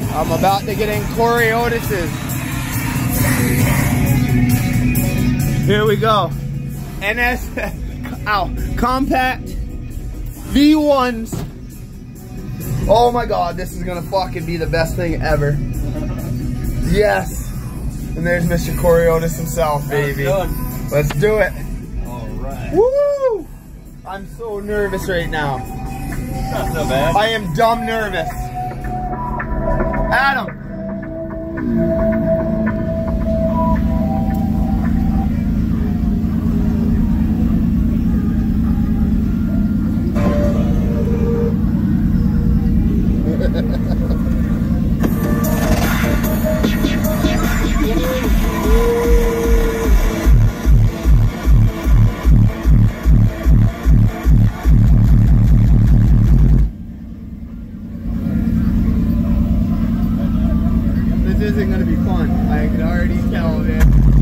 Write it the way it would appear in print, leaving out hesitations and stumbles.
I'm about to get in Corey Otis's. Here we go. Compact V1s. Oh my god, this is gonna fucking be the best thing ever. Yes. And there's Mr. Corey Otis himself, baby. Let's do it. Alright. Woo! I'm so nervous right now. Not so bad. I am dumb nervous. Adam. This isn't gonna be fun. I can already tell, man.